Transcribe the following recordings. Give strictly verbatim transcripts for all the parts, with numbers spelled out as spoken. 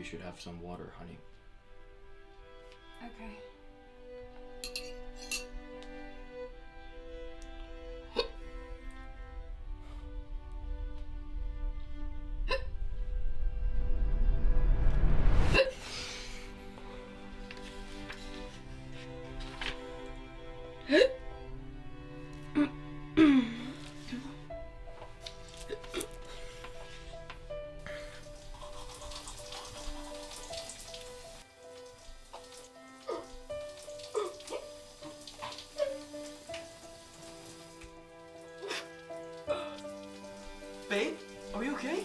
should have some water, honey. Okay. Babe, are you okay?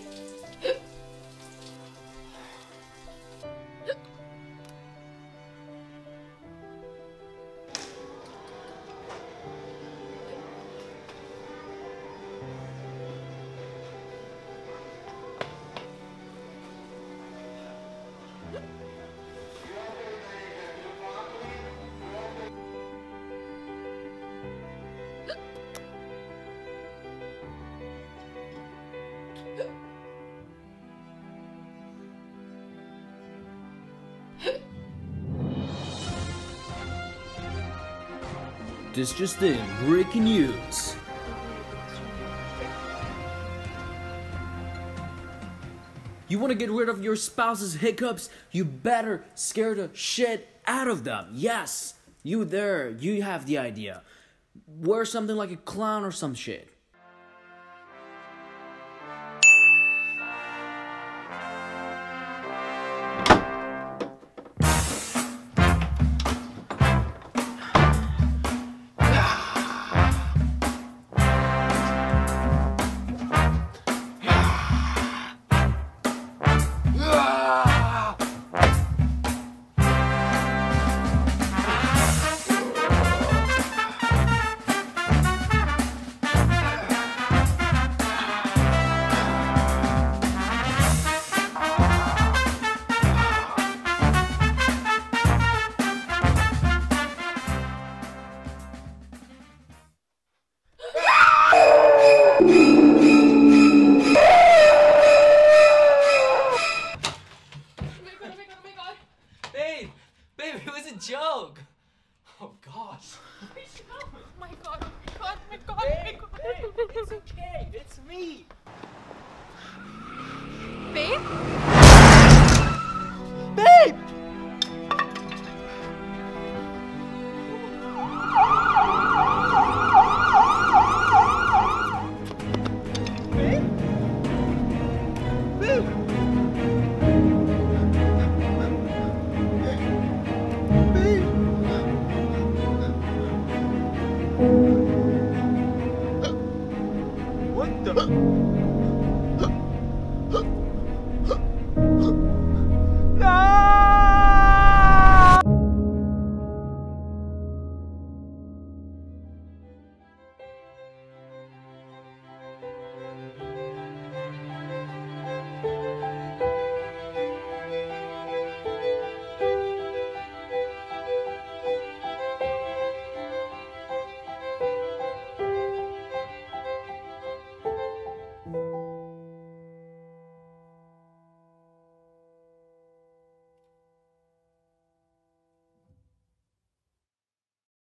This just in, breaking news. You want to get rid of your spouse's hiccups? You better scare the shit out of them. Yes, you there, you have the idea. Wear something like a clown or some shit. Babe! Babe, it was a joke! Oh gosh. Oh my god, oh my god, oh my god, Babe, oh my god. babe, it's okay, it's me! Babe? Babe!